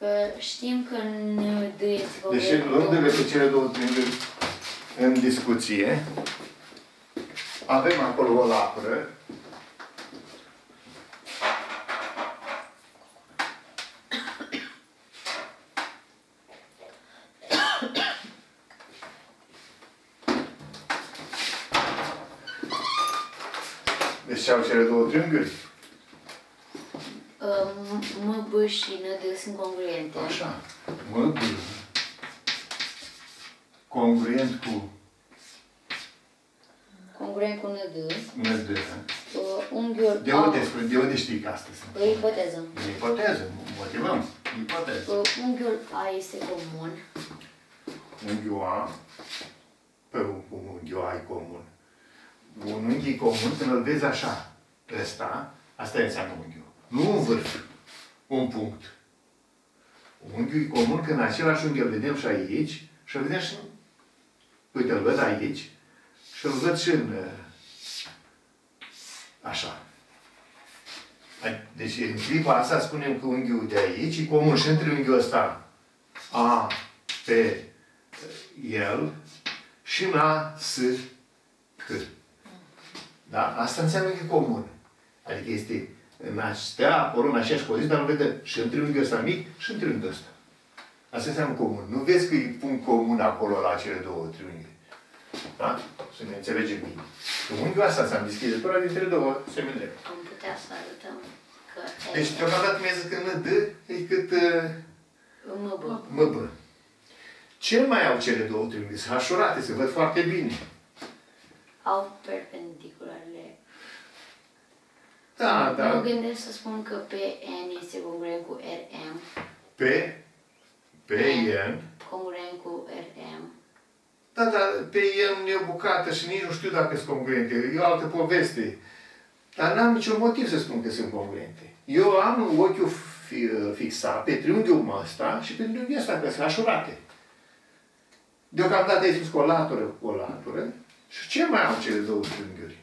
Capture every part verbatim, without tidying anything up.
Știm că N D este congruent. Deci, luându-le pe cele două triunghiuri în discuție, avem acolo o latură. Deci ce au cele două triunghiuri? M, B și N, D sunt congruente. Așa. M, B. Congruent cu... Congruent cu N, D. N, D. Uh, unghiul de A... unde, de unde știi că asta sunt? O ipoteză. E ipoteză. Motivăm. Ipoteză. Uh, unghiul A este comun. Unghiul A. Pe un unghiul A e comun. Un unghi e comun când îl vezi așa. Ăsta. Asta înseamnă unghiul. Nu un vârf. Un punct. Unghiul e comun când același unghi îl vedem și aici și îl vedem și... Uite, îl văd aici și îl văd și în... Așa. Deci, în clipa asta spunem că unghiul de aici e comun și între unghiul ăsta A, pe el și în A, S, C. Da? Asta înseamnă că e comun. Adică este în astea, acolo, în aceeași poziție, dar nu vede și între unghiul ăsta mic și între unghiul ăsta. Asta înseamnă comun. Nu vezi că e punct comun acolo la cele două triunghiuri. Da? Să ne înțelegem bine. Că unghiul ăsta înseamnă deschizătura dintre două semidrepte. Am putea să arătăm că... Deci, deocamdată mi-a zis că N, D e cât M, B. M, B. Ce mai au cele două triunghiuri? Sunt hașurate, se văd foarte bine. Au perpendicularele. Da, da. Mă gândesc să spun că P N este congruent cu R M. P, P, N. Congruent cu R M. Da, dar P N e o bucată și nici nu știu dacă sunt congruente. E o altă poveste. Dar n-am niciun motiv să spun că sunt congruente. Eu am ochiul fixat pe triunghiul ăsta și pe triunghiul ăsta, că sunt hașurate. Deocamdată ai spus cu o latură, cu o latură. Și ce mai au cele două triunghiuri?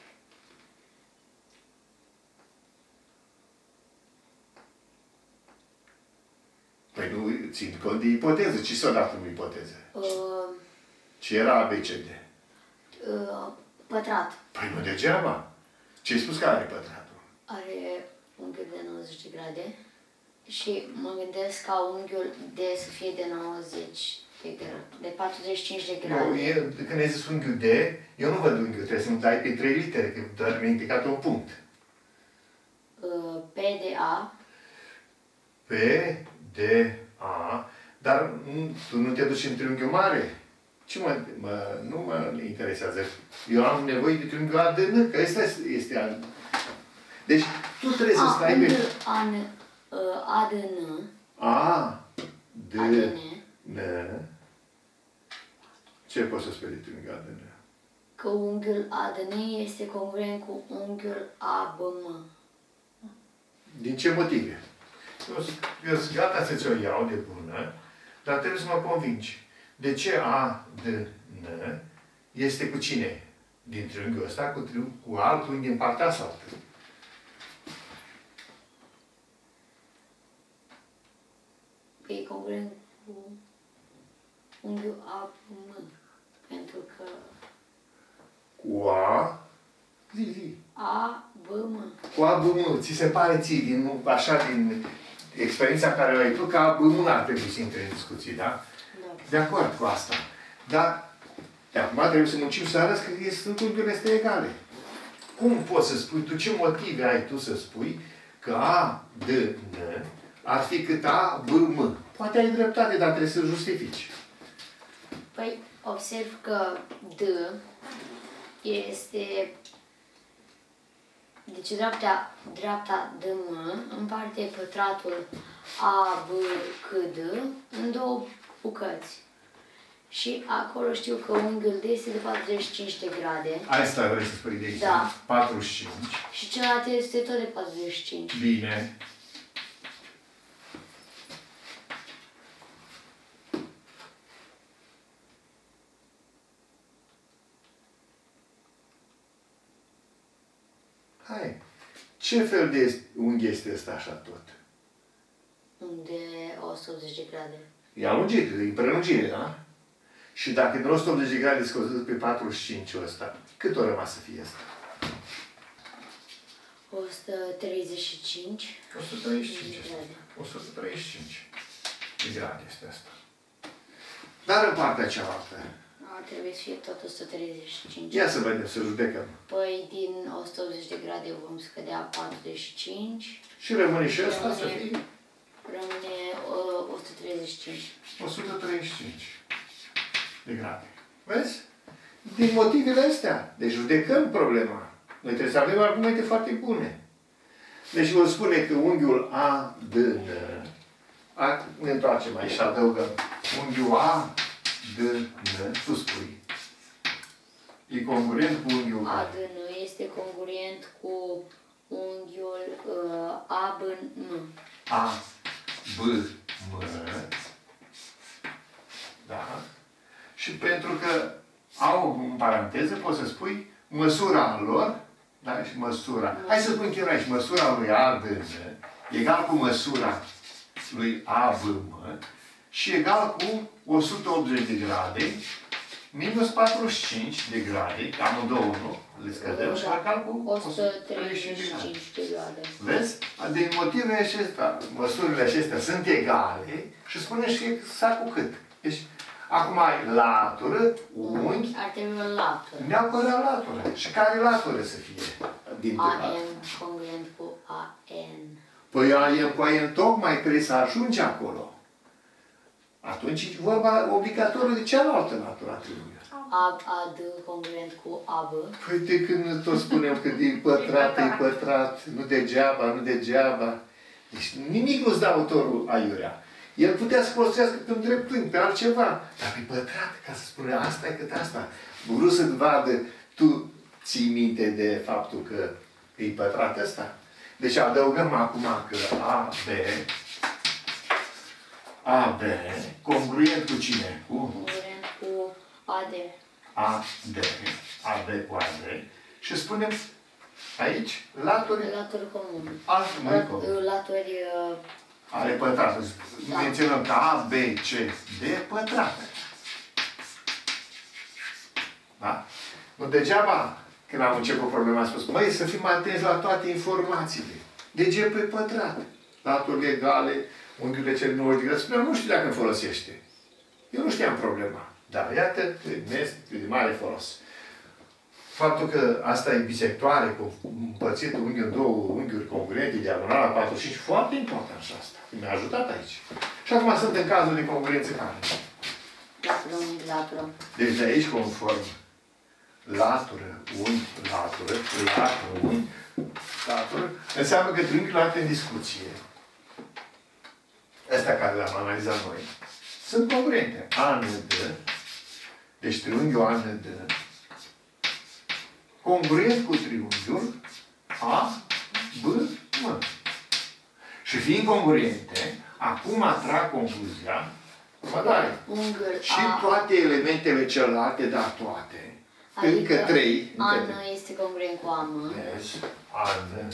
Păi nu țin cont de ipoteză. Ce s-a dat în ipoteză? Uh, Ce era A B C D? uh, pătrat. Păi nu degeaba. Ce-ai spus că are pătratul? Are unghiul de nouăzeci de grade. Și mă gândesc ca unghiul D să fie de nouăzeci de grade. De patruzeci și cinci de grade. Nu, e, când ai zis unghiul D, eu nu văd unghiul. Trebuie să-mi dai pe trei litere, că doar mi-a indicat un punct. Uh, P de A. P, D, A. Dar nu, tu nu te duci în triunghiul mare? Ce mă, mă, nu mă interesează. Eu am nevoie de triunghiul A, D, N, că ăsta este A. Deci, tu trebuie să stai pe... A, N, A, D, N. A, D, A, D, N. N. Ce poți să spui de triunghiul A, D, N? Că unghiul A, D, N este congruent cu unghiul A, B, M. Din ce motive? Eu, eu sunt gata să ți-o iau de bună, dar trebuie să mă convingi. De ce A, D, N este cu cine? Din triunghiul ăsta, cu, cu alt unghi în partea asta. Că e congruent cu unghiul A, B, M. Pentru că... Cu A... Zi, zi. A, B, M. Cu A, B, M. Ți se pare ție, din, așa, din experiența care o ai tu, că A, B, M ar trebui să intre în discuții, da? Da. De acord cu asta. Dar, de acum trebuie să muncim să arăți că sunt unghiurile astea egale. Cum poți să spui tu, ce motive ai tu să spui că A, D, N ar fi cât A, B, M? Poate ai dreptate, dar trebuie să justifici. Păi, observ că D este... Deci dreapta, dreapta D, M împarte pătratul A, B, C, D în două bucăți. Și acolo știu că unghiul D este de patruzeci și cinci de grade. Asta vrei să spui de aici? Da. patruzeci și cinci. Și celălalt este tot de patruzeci și cinci. Bine. Hai. Ce fel de unghi este ăsta așa tot? De o o sută optzeci de grade. E alungit, e prelungire, da? Și dacă din o sută optzeci de grade scăzut pe patruzeci și cinci ăsta, cât o rămas să fie asta? o sută treizeci și cinci. o sută treizeci și cinci. de grade. o sută treizeci și cinci de grade este asta. Dar în partea cealaltă. Ar trebui să fie tot o sută treizeci și cinci. Ia să vedem, să judecăm. Păi din o sută optzeci de grade vom scădea patruzeci și cinci. Și rămâne și ăsta să Rămâne- fie Rămâne uh, o sută treizeci și cinci. o sută treizeci și cinci de grade. Vezi? Din motivele astea. Deci judecăm problema. Noi trebuie să avem argumente foarte bune. Deci vă spune că unghiul A D N, a, ne întoarcem aici și adăugăm. Unghiul A D N, tu spui, e congruent cu unghiul A care? D N este congruent cu unghiul uh, A B N. A, B, M, da? Și pentru că au în paranteză, poți să spui măsura lor, da? Și măsura. Hai să spun chiar aici, măsura lui A D N egal cu măsura lui A B M și egal cu o sută optzeci de grade minus patruzeci și cinci de grade, că amândouă nu, le scădem și egal cu o sută treizeci și cinci de grade. Vezi? Din motivele acestea, măsurile acestea sunt egale și spune și exact cu cât. Deci, acum ai latură, unghi, Ar trebui o latură. neapărat latură. Și care latură să fie? Dintre A latură? N congruent cu A N. Păi A M cu A N tocmai trebuie să ajungi acolo. Atunci e vorba obligatoriu de cealaltă latură a triunghiului. A, A D congruent cu A B. Păi de când tot spunem că e pătrat, e pătrat, nu degeaba, nu degeaba. Deci nimic nu-ți dă autorul aiurea. El putea să construiască pe un dreptunghi, pe altceva. Dar pe pătrat, ca să spune asta e cât asta. Vrut să-ți vadă, tu ții minte de faptul că e pătrat ăsta? Deci adăugăm acum că A B A B congruent cu cine? Cu Congruent cu A D. A D A B cu A D și spunem aici laturi Laturi comune. alt mai comun. Laturi uh, Ale pătrate. Da. Menționăm că A, B, C, D pătrate. Da? Nu degeaba, când am început problema, am spus, măi, să fim atenți la toate informațiile. De ce pe pătrat? Laturile egale, unghiurile cele nouăzeci de grade. Spuneam, nu știu dacă îmi folosește. Eu nu știam problema. Dar iată că este de mare folos. Faptul că asta e bisectoare, cu împărțit unghiul în două unghiuri congruente, diagonala patruzeci și cinci, foarte important și asta. Mi-a ajutat aici. Și acum sunt în cazul de congruență care? latură, unghi, latură. Deci de aici conform latură, unghi, latură, latură, unghi, latură, înseamnă că triunghiul află în discuție. Astea care le-am analizat noi. Sunt congruente. A N D, deci triunghiul A N D, congruent cu triunghiul A, B, M. Și fiind congruente, acum atrag concluzia următoare. Unghiul Și A. toate elementele celelalte, dar toate, Adică încă trei, A încă N trei. este congruent cu A M. Vezi? A N,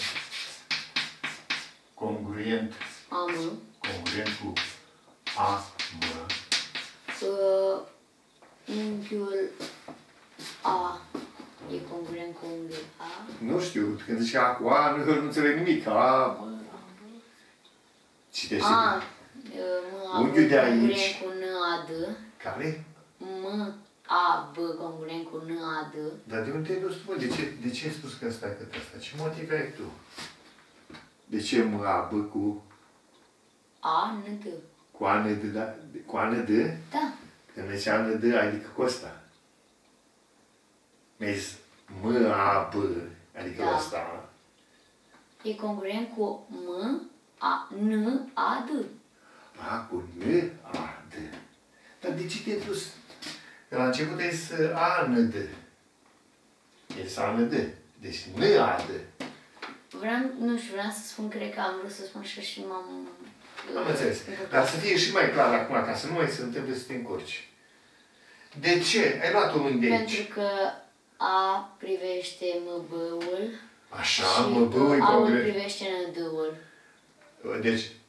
congruent, A M. congruent cu A, M. Uh, unghiul A e congruent cu unghiul A. Nu știu, când zici A cu A, nu, nu înțeleg nimic. A, citește. A, uh, M A B Unghiul de aici. congruent cu N A D. Care? M A B congruent cu N A D. Dar de unde ai dus tu? De ce, de ce ai spus că ăsta e cât ăsta? Ce motiv ai tu? De ce M A B cu, A N D. cu A N D, da? Cu A N D? Da. Când zice A N D, adică cu ăsta. Mi-ai zis M A B, adică Da. ăsta. E congruent cu M A N A D. A, cu N A D. Dar de ce te-ai dus? Că la început ai zis A N D. E zis A N D. Deci N A D. Vreau, nu știu, vreau să spun, cred că am vrut să spun și și m-am... Am înțeles. Dar să fie și mai clar acum, ca să nu mai se întâmple să te încurci. De ce? Ai luat un unghi de aici. Pentru că A privește M B-ul Așa, și mă, bă, e A-ul congruent. privește N D-ul. Deci,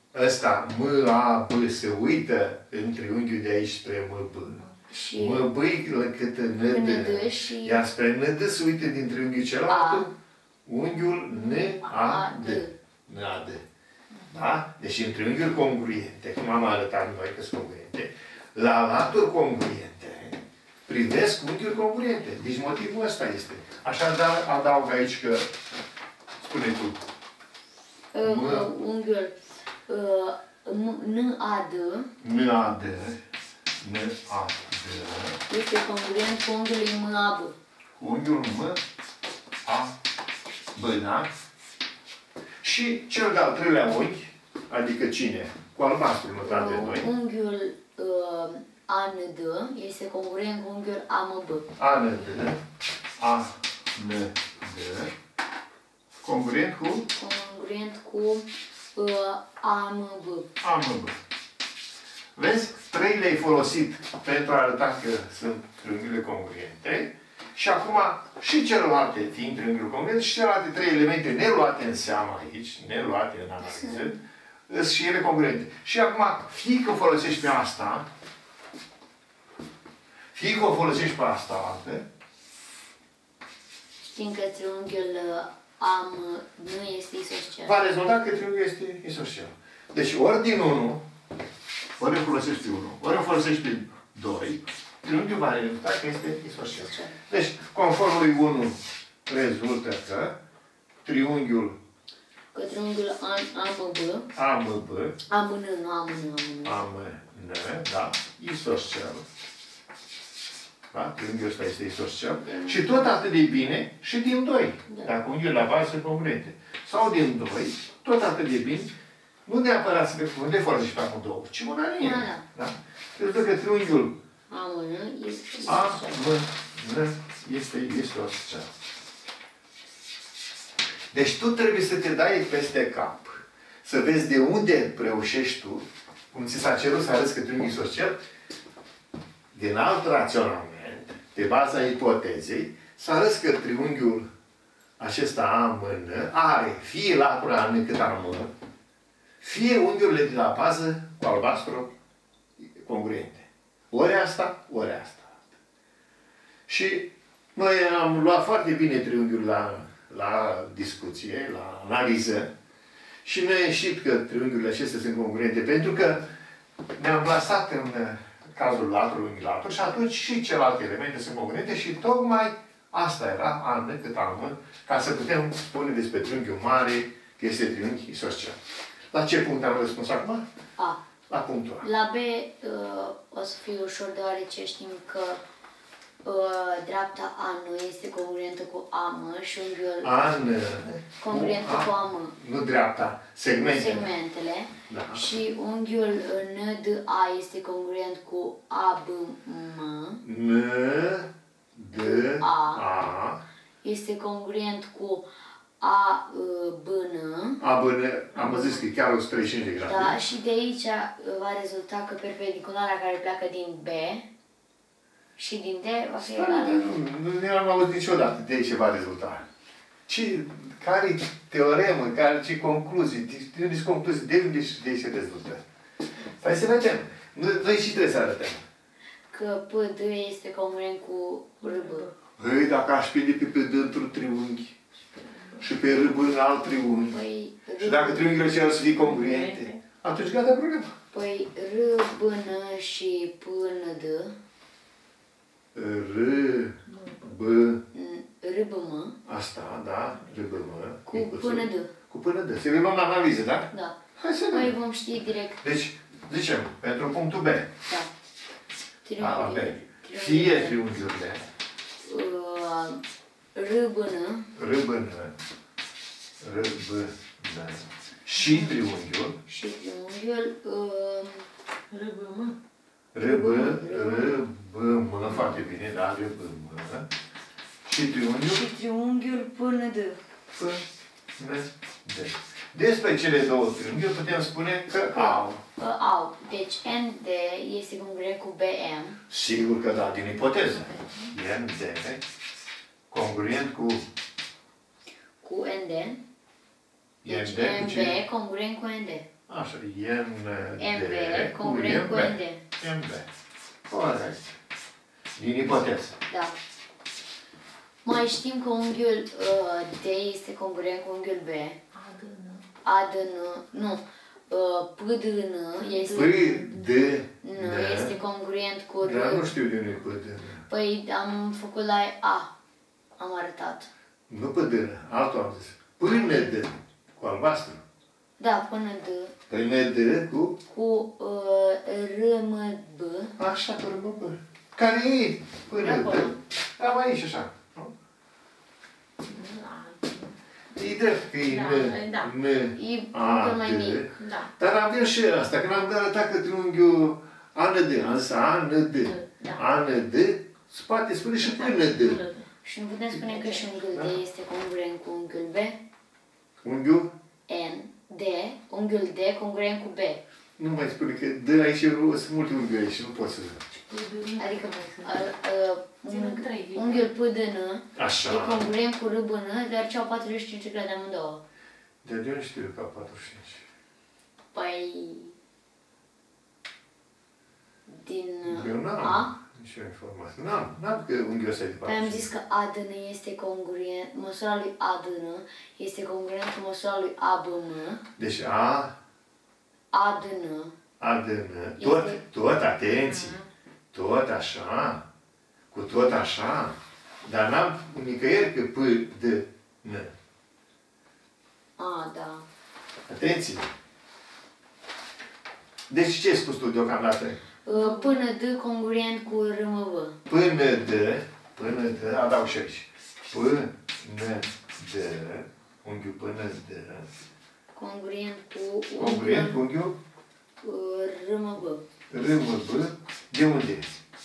ăsta, M, A, B, se uită în triunghiul de aici spre M, B. Și M, B, cât N, N, D. D și Iar spre N, D se uită din triunghiul celălalt, unghiul N, A, D. N, A, D. Da? Deci în triunghiuri congruente, cum am arătat noi că sunt congruente, la laturi congruente, privesc unghiuri congruente. Deci motivul ăsta este. Așadar, adaug aici că, spune tu, uh, unghiul uh, N, A, D N, A, D, N, A, D, este congruent cu unghiul M, A, B. unghiul M, A, B, da? Și cel de-al treilea unghi, adică cine? Cu albastru notat de noi. Unghiul uh, A N D este congruent cu unghiul A M B. A N D, A N D, congruent cu Congruent cu uh, A M B. A M B. Vezi? Trei le-ai folosit pentru a arăta că sunt triunghiurile congruente. Și acum, și celelalte, fiind triunghiuri congruente, și celelalte trei elemente neluate în seamă aici, neluate în analiză, sunt și ele congruente. Și acum, fie că folosești pe asta, fie că o folosești pe asta altă, Știm că triunghiul A M nu este isoscel. va rezulta că triunghiul este isoscel. Deci, ori din unu, ori îl folosești pe unu, ori îl folosești pe doi, triunghiul va rezulta că este isoscel. Deci, conform lui unu, rezultă că triunghiul Că triunghiul A M B, A M B, A M N, nu A M N, A M N. A M N, da, isoscel. Da? Triunghiul ăsta este isoscel. Și tot atât de bine și din doi. Da. Dacă unghiurile la bază sunt congruente. Sau din doi, tot atât de bine, nu neapărat să le de folosești pe amândouă, ci una în ele. Da, Da? Pentru că triunghiul A M N este A isoscel. M N este isoscel. Deci tu trebuie să te dai peste cap. Să vezi de unde reușești tu, cum ți s-a cerut să arăți că triunghiul isoscel, din alt raționament, pe baza ipotezei, să arăți că triunghiul acesta A M N are fie latura N cât A M, fie unghiurile de la bază cu albastru congruente. Ori asta, ori asta. Și noi am luat foarte bine triunghiul la, la discuție, la analiză, și ne-a ieșit că triunghiurile acestea sunt congruente, pentru că ne-am plasat în cazul laturului unghi latur și atunci și celelalte elemente sunt congruente și tocmai asta era A N cât A M, ca să putem spune despre triunghiul mare că este triunghi isoscel. La ce punct am răspuns acum? A. La punctul A. La B uh, o să fie ușor, deoarece știm că uh, dreapta A nu este congruentă cu A M și unghiul A N congruentă cu A M. Nu dreapta, segmentele. Segmentele. Da. Și unghiul N D A este congruent cu A B M. N, D, A. A. Este congruent cu A uh, B N. A, bă, ne- am zis că e chiar o sută treizeci și cinci de grade. Da, și de aici uh, va rezulta că perpendiculara care pleacă din B și din D va fi Stai, egală. Nu, nu am auzit niciodată de ce va rezulta. Ce, care teoremă, care, ce concluzii, de unde sunt concluzii, de unde și de ce rezultă? Hai să vedem. Noi, noi și trebuie să arătăm. Că P D este congruent cu R B. Hăi, dacă aș pinde pe pe dântr triunghi și pe R B în alt triunghi, Păi și R, dacă triunghiile acelea să fie congruente, atunci gata problema. păi R B N și P N D, R, B, R B M asta, da, R, B, M, cu P N D. Cu până de. Să luăm la analiză, da? Da. Hai să Noi vedem. vom ști direct. Deci, zicem, pentru punctul B. Da. A, la B. Triunghiul. Fie triunghiurile Uh, R B N R, B, N, R, B, N și triunghiul și triunghiul uh, R, B, R, B, M, foarte bine, da, R, B, M și triunghiul și triunghiul P N D. P, N, D. Despre cele două triunghiuri putem spune că au. Uh, au. Deci N D este congruent cu B M. Sigur că da, din ipoteză. N, D, congruent cu Cu N D. Deci N, D, cu M cine? B congruent cu N D. Așa, N M D B, congruent cu N D. M B. Corect. Din ipoteză. Da. Mai știm că unghiul uh, D este congruent cu unghiul B. A D N. A D N, nu. Uh, P D N este, P D nu, N. este congruent cu R. Dar nu știu de unde e P D N. Păi am făcut la A. Am arătat. Nu P D N, altul am zis. Până D, cu albastru. Da, până D. Până D cu... Cu uh, R M B. Așa, cu R M B. Care e? Până D. Am aici așa. E drept că e Da, N, da. N, E A, încă mai D. mic. Da. Dar avem și asta, când am arătat că triunghiul A N D, am zis A N D, Da. A N D, spate spune și până D. Și nu putem spune că și unghiul Da. D este congruent cu unghiul B? Unghiul? N, D, unghiul D congruent cu B. Nu mai spune că D aici sunt multe unghiuri aici, nu pot să... Adică uh, uh, Ținând trei. unghiul P D N Așa. e congruent cu R B N, deoarece au patruzeci și cinci de grade amândouă. De de unde știu eu că patruzeci și cinci? Păi... Din Eu n-am A? nicio informație. N-am, n-am că unghiul ăsta e de Păi am patruzeci și zis cinci. că A D N este congruent, măsura lui A D N este congruent cu măsura lui A B M. Deci A, A D N A, D, N, tot, Este- tot, atenție, tot așa, cu tot așa, dar n-am nicăieri că P, D, N. A, da. Atenție! Deci ce ai spus tu deocamdată? Uh, Până D congruent cu R M B. Până D, până D, adaug și aici. Până D, unghiul până D, Congruent cu congruent cu unghiul unghiul uh, R M B. R, M, B, de unde?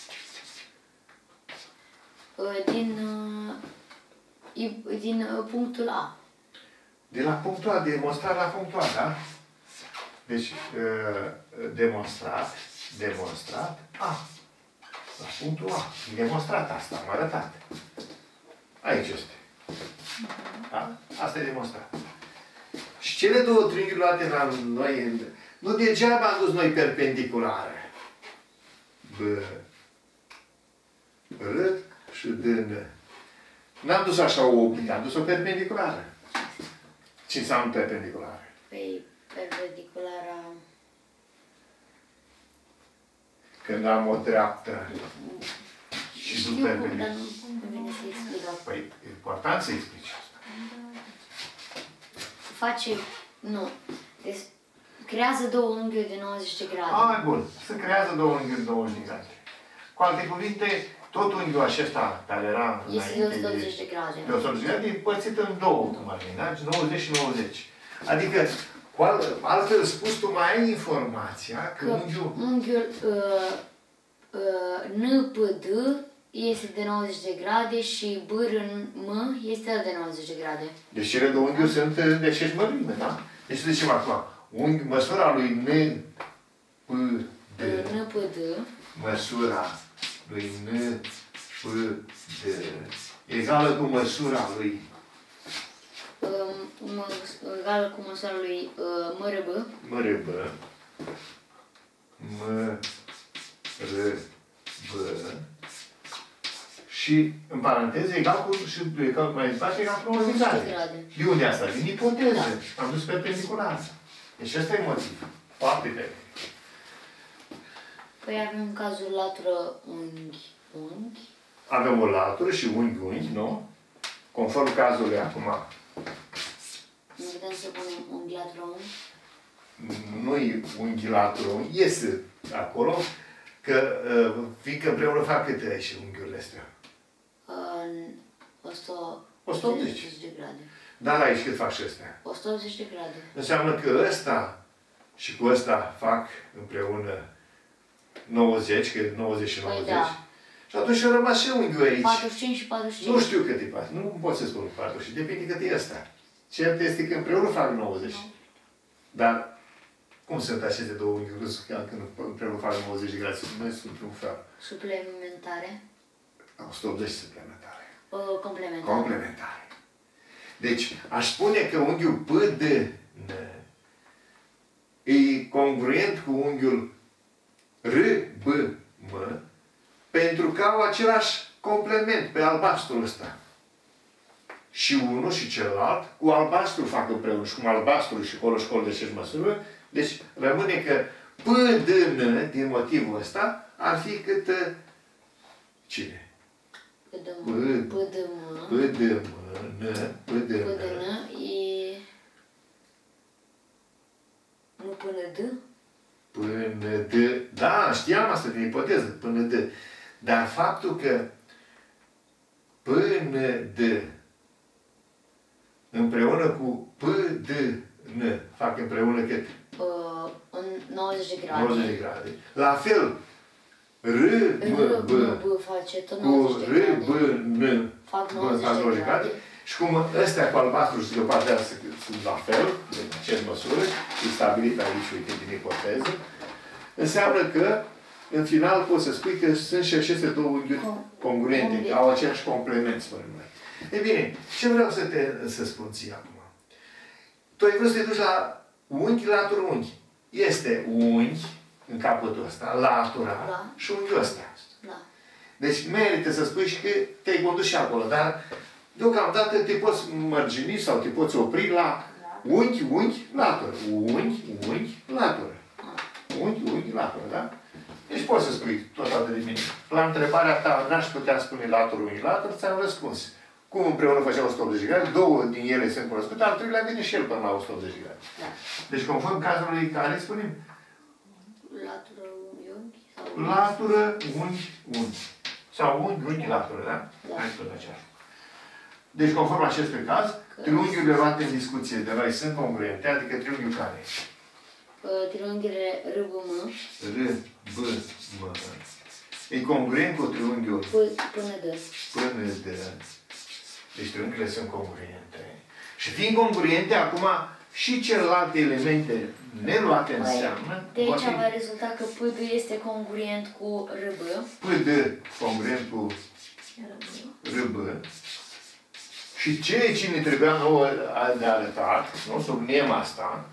Uh, Din, uh, i- din uh, punctul A. De la punctul A, demonstrat la punctul A, da? Deci, uh, demonstrat, demonstrat, A. La punctul A. Demonstrat asta, am arătat. Aici este. Da? Asta e demonstrat. Și cele două triunghiuri luate la noi, în- nu degeaba am dus noi perpendiculare. B, R și D, N. N-am dus așa o oblică, am dus o perpendiculară. Ce înseamnă perpendiculară? Pe perpendiculara... Când am o dreaptă și Știu sunt cum, dar perpendiculară. nu îmi vine să explic. Păi, e important să explici asta. Face... Nu. Deci, creează două unghiuri de nouăzeci de grade. Ah, bun. Se creează două unghiuri de nouăzeci de grade. Cu alte cuvinte, tot unghiul acesta care era Este de înainte o sută optzeci de grade. de o sută optzeci de grade, e împărțit în două, cum ar veni, da? nouăzeci și nouăzeci. Adică, cu al, altfel spus, tu mai ai informația că Că unghiul... unghiul uh, uh, N P D este de nouăzeci de grade și B R M este de nouăzeci de grade. Deci cele două unghiuri sunt de aceeași mărime, da? Deci să zicem acum, unghi, măsura lui N P D, N P D măsura lui N P D egală cu măsura lui um, egală cu măsura lui uh, M R B. M R B, M R B și, în paranteză, egal cu, și egal, mai departe, egal cu nouăzeci de grade. grade. De unde asta? Din ipoteză. Am dus perpendicular. Deci ăsta e motiv. Foarte bine. Păi avem cazul latură unghi, unghi. Avem o latură și unghi, unghi, nu? Conform cazului acum, Nu putem să punem unghi latură unghi. nu-i unghi latură, unghi, iese acolo, că uh, fiindcă împreună fac câte aici unghiurile astea? În o sută o sută optzeci. de grade. Dar aici cât fac și astea? o sută optzeci de grade. Înseamnă că ăsta și cu ăsta fac împreună nouăzeci, că e nouăzeci și Păi nouăzeci. da. Și atunci a rămas și unghiul aici. patruzeci și cinci și patruzeci și cinci. Nu știu cât e patruzeci. Nu pot să spun patruzeci. Depinde cât e ăsta. Cert este că împreună fac nouăzeci. Dar cum sunt aceste două unghiuri când împreună fac nouăzeci de grade? Nu sunt într-un fel. Suplimentare. o sută optzeci suplimentare. Uh, complementare. e congruent cu unghiul R, B, M, pentru că au același complement pe albastrul ăsta. Și unul și celălalt, cu albastru fac împreună. Și cum albastru și colo și colo de șești măsură. Deci rămâne că P, D, N, din motivul ăsta, ar fi cât cine? P, D, M. P, D, M. P, D, M, N, P, D, P, D, N e... Nu până D? Până D. Da, știam asta din ipoteză. Până D. Dar faptul că până D împreună cu P, D, N fac împreună cât? Uh, în nouăzeci de grade. nouăzeci de grade. La fel, R, M, B, B face tot cu nouăzeci de R, grade. B, N Fac fac nouăzeci nouăzeci de de grade. Și cum ăstea cu albastru și de partea asta sunt la fel, de aceeași măsură, e stabilit aici, uite, din ipoteză, înseamnă că, în final, poți să spui că sunt și aceste două unghiuri congruente, au aceeași complement, spunem noi. E bine, ce vreau să te să spun ție acum? Tu ai vrut să te duci la unghi, latură, unghi. Este unghi, în capătul ăsta, latura, da. Și unghiul ăsta. Da. Deci merită să spui și că te-ai condus și acolo, dar deocamdată te poți mărgini sau te poți opri la unghi, unghi, latură. Unghi, unghi, latură. Unghi, unghi, latură, da? Deci poți să spui tot atât de bine. La întrebarea ta, n-aș putea spune latură, unghi, latură, ți-am răspuns. Cum împreună făceau o sută optzeci de grade, două din ele sunt cunoscute, al treilea vine și el până la o sută optzeci de grade. Da. Deci conform cazului care spunem? Latură, unghi sau... Latură, unghi, unghi. Sau unghi, unghi, latură, da? Da. Hai tot aceeași. Deci, conform acestui caz, că... triunghiurile luate în discuție de noi sunt congruente, adică triunghiul care? Triunghiile R, B, M. R, B, M. E congruent cu triunghiul P, până D. Până D. Deci triunghiile sunt congruente. Și fiind congruente, acum și celelalte elemente neluate înseamnă... De aici va rezulta că P, D este congruent cu R, B. P, D congruent cu R, B. Și ceea ce ne trebuia nouă de arătat, nu subliniem asta,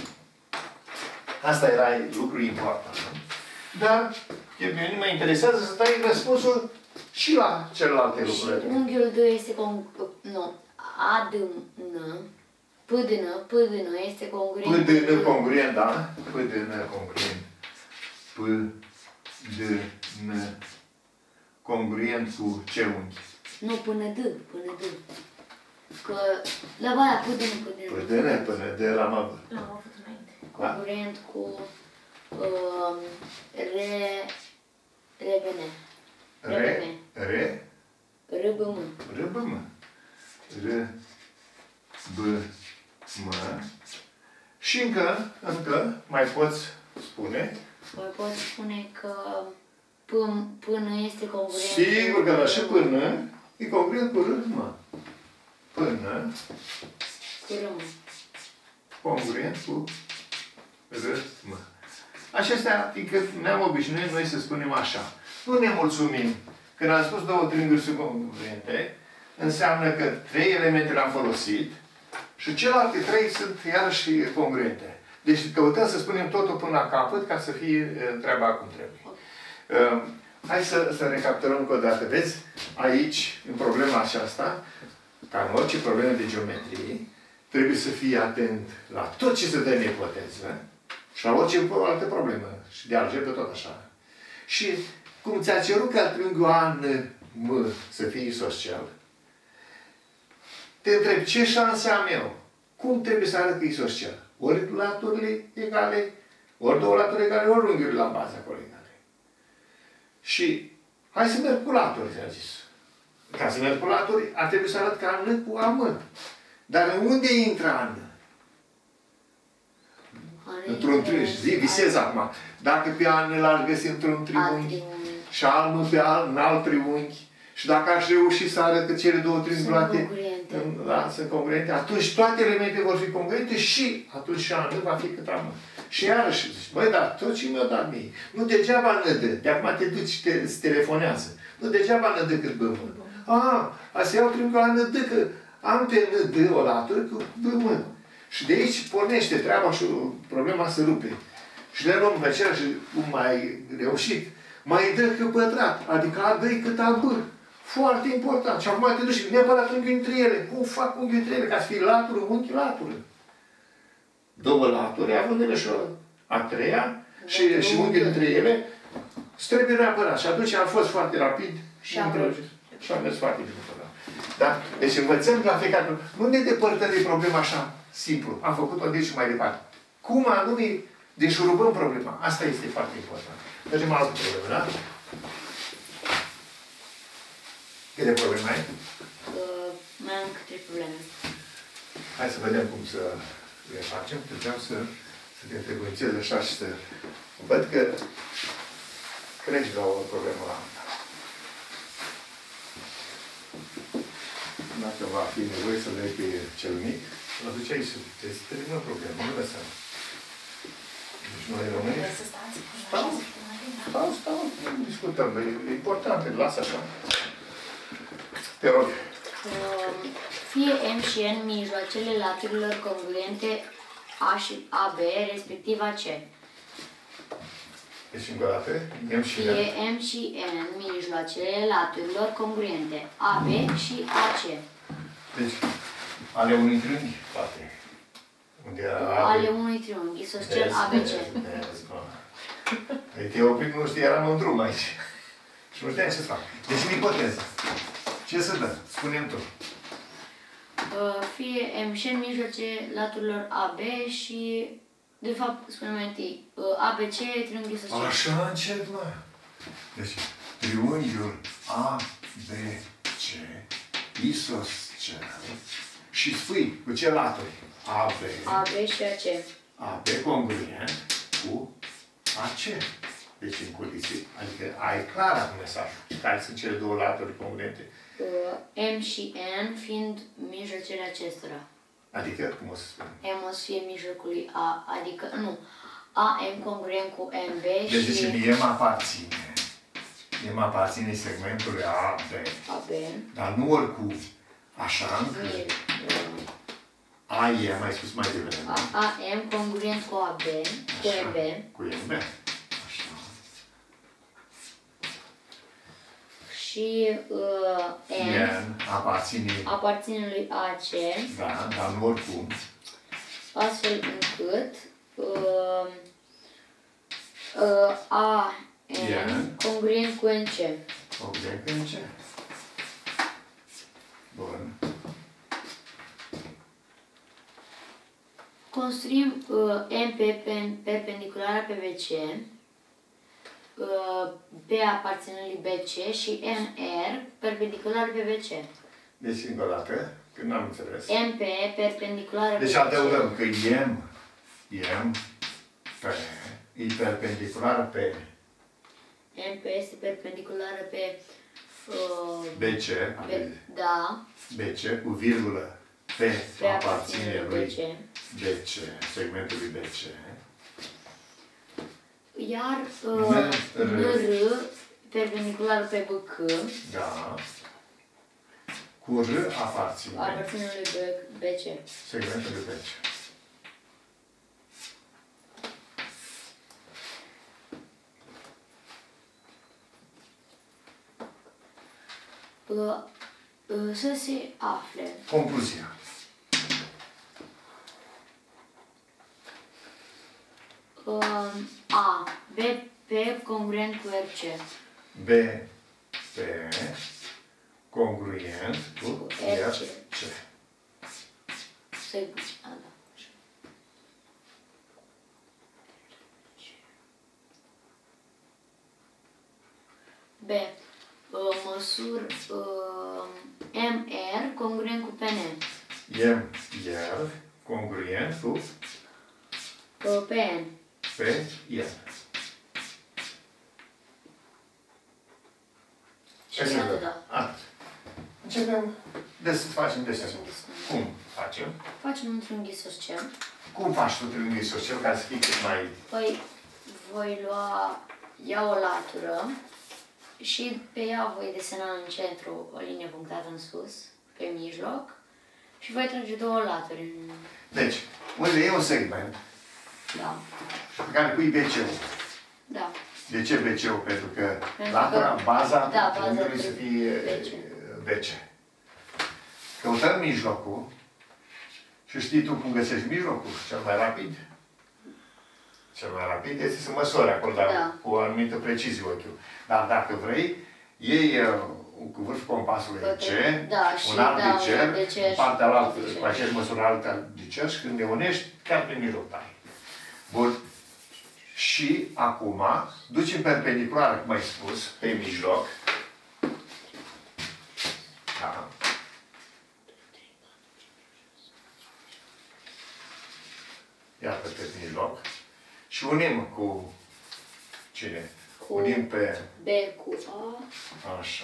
asta era lucru important. Dar pe mine mă interesează să dai răspunsul și la celelalte lucruri. Și unghiul D este congruent, nu, A, D, N, P, D, N, P, D, N este congruent. P, D, N congruent, da? P, D, N congruent. P, D, N congruent cu ce unghi? Nu, până D, până D. Că la baia P, D, N, P, D, N. P, D, N, până D l-am avut. L-am avut înainte. Congruent cu um, R, R, B, N. R, R, R, B, M. R, B, M. R, B, M. Și încă, încă, mai poți spune? Mai pot spune că P, până este congruent. Sigur că da, și până e congruent cu R, M. Până cu R, M. Congruent cu R, M. Acestea, fiindcă ne-am obișnuit noi să spunem așa. Nu ne mulțumim. Când am spus două triunghiuri sunt congruente, înseamnă că trei elemente le-am folosit și celelalte trei sunt iarăși congruente. Deci căutăm să spunem totul până la capăt ca să fie treaba cum trebuie. Uh, hai să, să recapitulăm încă o dată. Vezi, aici, în problema aceasta, ca în orice problemă de geometrie, trebuie să fii atent la tot ce se dă în ipoteză și la orice altă problemă. Și de algebră tot așa. Și cum ți-a cerut ca triunghiul A N M să fie isoscel, te întreb, ce șanse am eu? Cum trebuie să arăt că e isoscel? Ori laturile egale, ori două laturi egale, ori unghiurile la bază acolo egale. Și hai să merg cu laturi, ți-a zis. Ca să merg cu laturi, ar trebui să arăt ca N cu A M. Dar unde intră A N? Într-un triunghi. Zi, visez acum. Dacă pe A N l-aș găsi într-un triunghi și A M pe alt, în alt triunghi, și dacă aș reuși să arăt că cele două triunghiulate da, sunt congruente, atunci toate elementele vor fi congruente și atunci și A N va fi cât A M. Și iarăși zici, băi, dar tot ce mi-a dat mie. Nu degeaba N D. De acum te duci și te, te telefonează. Nu degeaba N D cât B M. Ah, asta iau triunghiul A N D, că am pe N D o latură cu B M. Și de aici pornește treaba și problema se rupe. Și le luăm pe aceea și cum mai reușit, mai dă că pătrat, adică A doi cât A B. Foarte important. Și acum te duci neapărat unghiul între ele. Cum fac unghiul între ele? Ca să fie latură, unghi, latură. Două laturi, având ele și o a treia, și, și unghiul între ele, îți trebuie neapărat. Și atunci am fost foarte rapid și am mers. Și am mers foarte bine. Da? Deci învățăm la fiecare. Nu ne depărtăm de problema așa, simplu. Am făcut-o de și mai departe. Cum anume deșurubăm problema. Asta este foarte important. Mergem la altă problemă, da? Câte probleme ai? Uh, mai am încă trei probleme. Hai să vedem cum să le facem. Trebuiau să, să te întrebuințez așa și să... Văd că crești la o problemă la alta. Dacă va fi nevoie să le pe cel mic, îl aduce aici să te termină problema. Nu lăsăm. Deci noi rămânem... Stau, stau, stau, nu discutăm. E important, lasă așa. Te rog. Fie M și N mijloacele laturilor congruente A și A B, respectiv A C. Deci încă o dată, M și N. Fie M și N mijloacele laturilor congruente A B și A C. Deci, ale unui triunghi, poate. Unde Ale unui triunghi, isoscel A B C. Păi te oprit, nu știi, eram în drum aici. Și nu știam ce să fac. Deci în ipoteză. Ce să dăm? Spune-mi tu. Fie M și N mijloace laturilor A B și, de fapt, spune mai întâi, A B C, triunghi isoscel. Așa încet, mă. Deci, triunghiul A B C, isoscel, și spui cu ce laturi? A B. A B și A C. A B congruent cu A C. Deci în codiții. Adică ai clar acum mesajul. Care sunt cele două laturi congruente? M și N fiind mijlocele acestora. Adică, cum o să spun? M o să fie mijlocului A, adică, nu, A M congruent cu M B deci, și... Deci mie mă aparține. Mie mă aparține segmentul A B. A B. Dar nu oricum. Așa încât... A M, ai spus mai devreme. A M congruent cu A B, cu M B. Cu M B. Așa. Și uh, N, N aparține... aparține lui A C. Da, dar nu oricum. Astfel încât uh, uh, A N congruent cu N C. Congruent cu N C. Bun. Construim uh, M P perpendiculară pe B C, uh, B aparține lui B C și N R perpendiculară pe B C. Deci, încă o dată, când n-am înțeles. M P perpendiculară pe Deci B C. adăugăm că M, M, P, e perpendiculară pe M P este perpendiculară pe uh, B C, B, da, B C cu virgulă P P aparține lui B C. B C, segmentul lui B C. Iar uh, N, R perpendiculară pe B C. Da. Cu R aparține Aparține lui B C. segmentul lui B C. Uh, uh, să se afle Concluzia. uh, A, B, P congruent cu R C. B, P, congruent cu R C. Se, a, da. B. Uh, măsur uh, M R congruent cu P N. M, R, congruent cu Uh, P N. P, N. Și atât, da. Atât. Începem de să facem de să Cum facem? Facem un triunghi isoscel. Cum faci tu triunghi isoscel ca să fie cât mai... Păi, voi lua, ia o latură și pe ea voi desena în centru o linie punctată în sus, pe mijloc, Și voi trage două laturi. Deci, unde e un segment Da. pe care pui B C-ul. Da. De ce B C-ul? Pentru că Pentru latura, că- baza da, baza unghiului să fie B C. B C. Căutăm mijlocul și știi tu cum găsești mijlocul cel mai rapid? Cel mai rapid este să măsori acolo, dar Da. cu o anumită precizie ochiul. Dar dacă vrei, iei uh, cu vârful compasului Către- C, da, și un alt da, de un cer, alt de cer în partea și un alt altă, de cer. cu aceeași măsură altă de cer și când le unești, chiar prin mijloc tai. Bun. Și acum, duci în perpendiculară, cum ai spus, pe mijloc. Da. Iată pe mijloc. Și unim cu cine? Cu Unim pe B cu A așa.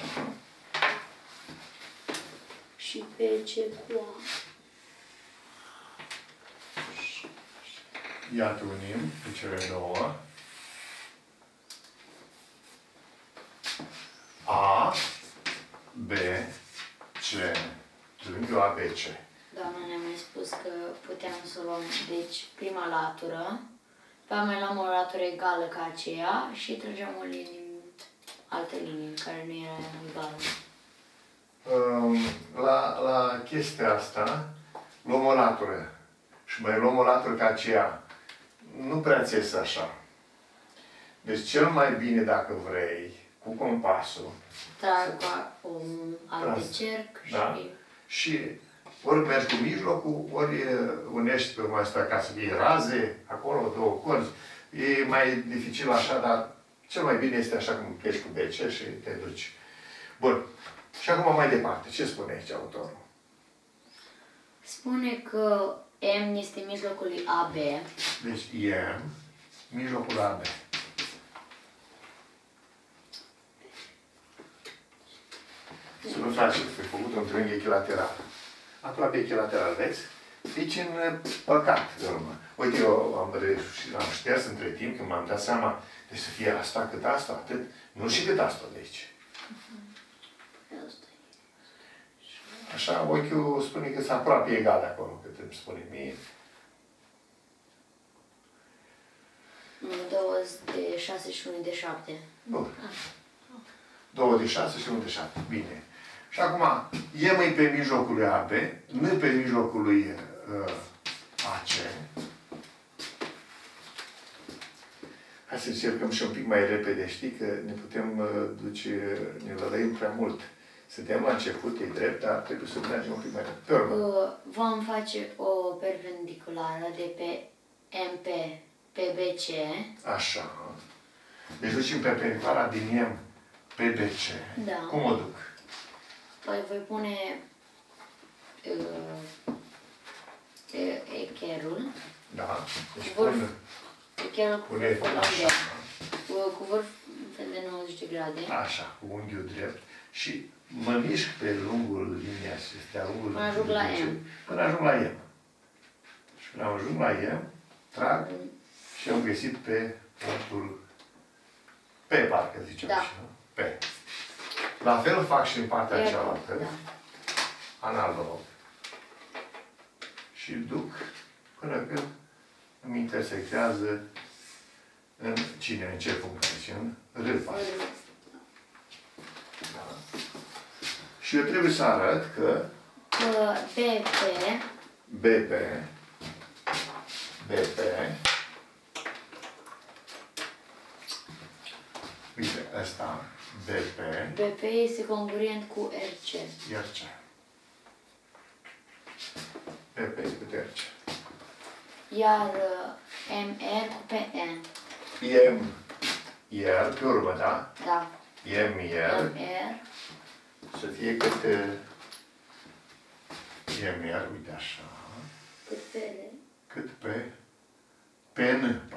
și P C cu A. Iată unim pe cele două. A, B, C. Triunghiul A, B, C. Doamna ne-a mai spus că puteam să luăm, deci, prima latură, pe mai luăm o latură egală ca aceea și trăgeam o linie, altă linie, care nu era egală. Um, La, la chestia asta, luăm o latură. Și mai luăm o latură ca aceea. Nu prea ți iese așa. Deci cel mai bine, dacă vrei, cu compasul, Trag cu a- un alt Tras. de cerc Da. și... și ori mergi cu mijlocul, ori e, unești pe urma asta ca să fie raze, acolo două corzi. E mai dificil așa, dar cel mai bine este așa cum pleci cu B C și te duci. Bun. Și acum mai departe. Ce spune aici autorul? Spune că M este mijlocul lui A B. Deci E, mijlocul A B. Să nu faci, ai făcut un triunghi echilateral. Acolo pe echilateral, vezi? Deci în păcat, de urmă. Uite, eu am, reușit- am șters între timp, când m-am dat seama, deci să fie asta cât asta, atât, nu și cât asta de aici. Așa, ochiul spune că sunt aproape egale acolo, cât îmi spune mie. Două de șase și unul de șapte. Bun. Două de șase și unul de șapte. Bine. Și acum, E mai pe mijlocul lui A B, N pe mijlocul lui uh, A C. Hai să încercăm și un pic mai repede, știi, că ne putem uh, duce, ne lălăim prea mult. Suntem la început, e drept, dar trebuie să mergem un pic mai repede. Pe urmă. Uh, Vom face o perpendiculară de pe M P pe B C. Așa. Deci ducem perpendiculara din M pe B C. Da. Cum o duc? Păi voi pune uh, e- echerul. Da. Deci Vârf. pun, Echerul cu pune vârful așa. lambert. Cu, cu vârf în fel de nouăzeci de grade. Așa, cu unghiul drept. Și mă mișc pe lungul liniei acestea, lungul Până ajung la M. Până ajung la M. Și când ajung la M, trag și am găsit pe punctul P, parcă zicem Da. și, nu? P. La fel fac și în partea Iar- cealaltă, Da. analog. Și duc până când îmi intersectează în cine, în ce punct aici, în râpa. Da. Și eu trebuie să arăt că Că B P B P, B P, uite, ăsta, B P, B P este congruent cu R C. iar ce? B P cu R C. Iar uh, M R cu P N. M, iar, pe urmă, da? Da. M, iar, M R să fie cât M, iar, uite așa, cât P L. cât pe, pe N.